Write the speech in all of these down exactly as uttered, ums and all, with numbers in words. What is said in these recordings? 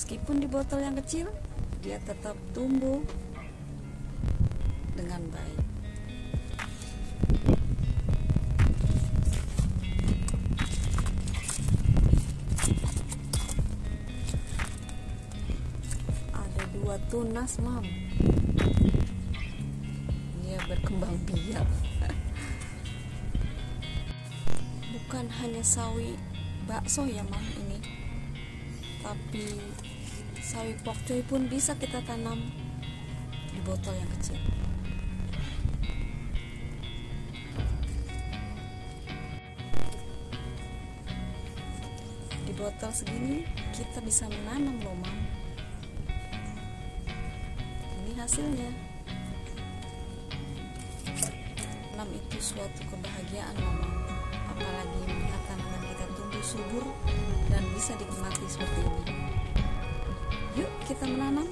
Meskipun di botol yang kecil, dia tetap tumbuh dengan baik. Ada dua tunas, Mam. Dia berkembang biak. Bukan hanya sawi bakso ya, Mam, ini. Tapi sawi pokcoy pun bisa kita tanam di botol yang kecil. Di botol segini kita bisa menanam loh, Mam. Ini hasilnya. Tanam itu suatu kebahagiaan, Mama. Apalagi melihat tanaman kita tumbuh subur dan bisa dinikmati seperti ini. Yuk kita menanam.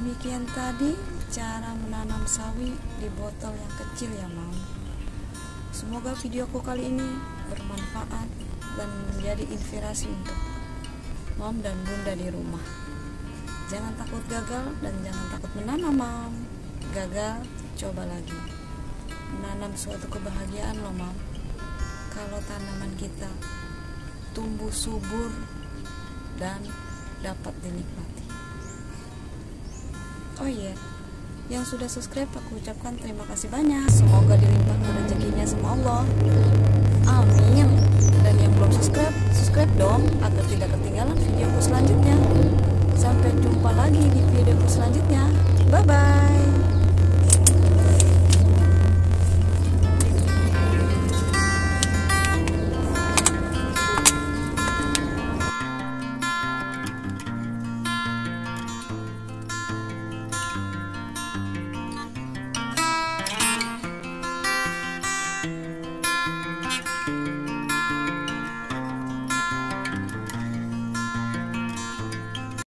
Demikian tadi cara menanam sawi di botol yang kecil ya Mam. Semoga videoku kali ini bermanfaat dan menjadi inspirasi untuk Mam dan Bunda di rumah. Jangan takut gagal dan jangan takut menanam Mam. Gagal, coba lagi. Menanam suatu kebahagiaan loh Mam. Kalau tanaman kita tumbuh subur dan dapat dinikmati. Oh iya, yang sudah subscribe aku ucapkan terima kasih banyak. Semoga dilimpahkan rezekinya sama Allah. Amin. Dan yang belum subscribe, subscribe dong agar tidak ketinggalan videoku selanjutnya.